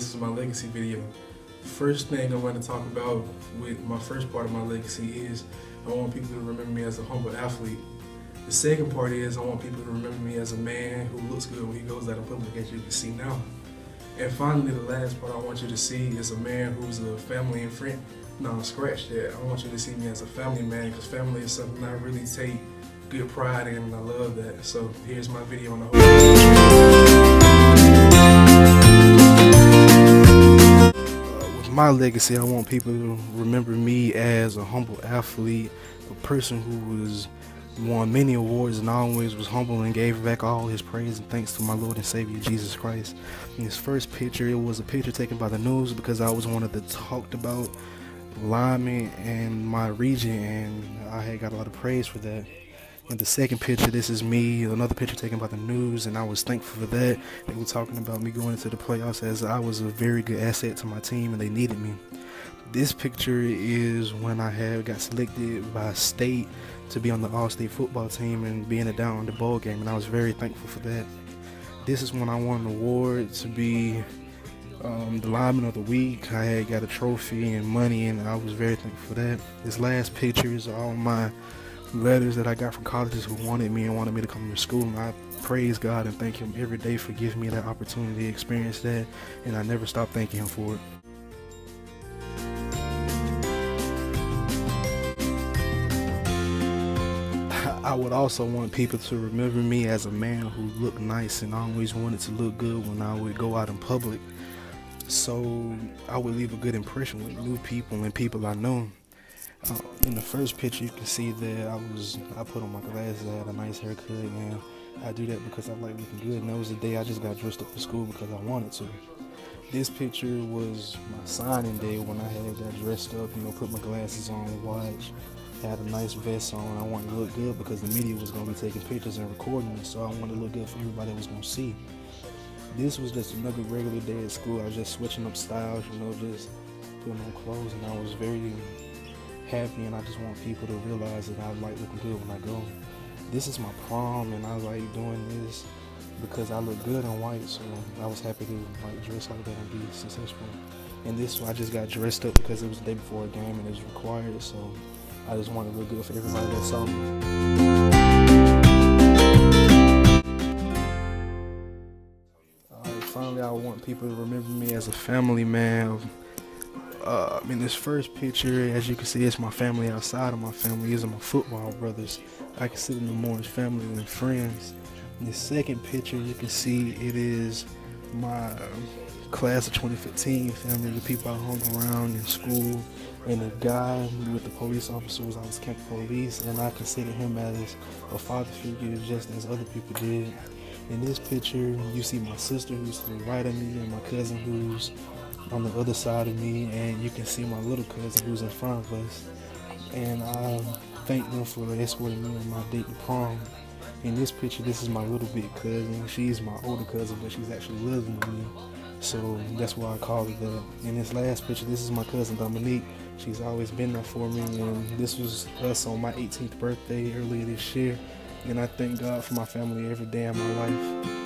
this is my legacy video. First thing I want to talk about with my first part of my legacy is I want people to remember me as a humble athlete. The second part is I want people to remember me as a man who looks good when he goes out in public, as you can see now. And finally, the last part I want you to see is a man who's a family and friend. No, scratch that. I want you to see me as a family man, because family is something I really take good pride in, and I love that. So here's my video on the whole. With my legacy, I want people to remember me as a humble athlete, a person who won many awards and always was humble and gave back all his praise and thanks to my Lord and Savior Jesus Christ. In his first picture, it was a picture taken by the news because I was one of the talked about linemen in my region, and I had got a lot of praise for that. In the second picture, this is me, another picture taken by the news, and I was thankful for that. They were talking about me going into the playoffs as I was a very good asset to my team and they needed me. This picture is when I got selected by state to be on the All-State football team and being down in the bowl game, and I was very thankful for that. This is when I won an award to be the lineman of the week. I had got a trophy and money, and I was very thankful for that. This last picture is all my letters that I got from colleges who wanted me to come to school, and I praise God and thank him every day for giving me that opportunity to experience that, and I never stop thanking him for it. I would also want people to remember me as a man who looked nice and always wanted to look good when I would go out in public. So I would leave a good impression with new people and people I know. In the first picture, you can see that I put on my glasses, I had a nice haircut, and I do that because I like looking good. And that was the day I just got dressed up for school because I wanted to. This picture was my signing day when I had got dressed up, put my glasses on, watch. Had a nice vest on. I wanted to look good because the media was going to be taking pictures and recording it, so I wanted to look good for everybody that was going to see. This was just another regular day at school. I was just switching up styles, just putting on clothes, and I was very happy, and I just want people to realize that I like looking good when I go. This is my prom, and I like doing this because I look good in white, so I was happy to dress like that and be successful. And this one, I just got dressed up because it was the day before a game and it was required, so I just wanted to look good for everybody that saw me. Alright, finally, I want people to remember me as a family man. In this first picture, as you can see, it's my family outside of my family. These are my football brothers. I consider them more as family than friends. In this second picture, you can see it is my class of 2015 family, the people I hung around in school, and the guy with the police officers. I was Kent Police, and I consider him as a father figure just as other people did. In this picture, you see my sister who's to the right of me and my cousin who's on the other side of me, and you can see my little cousin who's in front of us. And I thank them for escorting me on my date to prom. In this picture, this is my little big cousin. She's my older cousin, but she's actually living with me, so that's why I call it that. In this last picture, this is my cousin Dominique. She's always been there for me, and this was us on my 18th birthday earlier this year, and I thank God for my family every day of my life.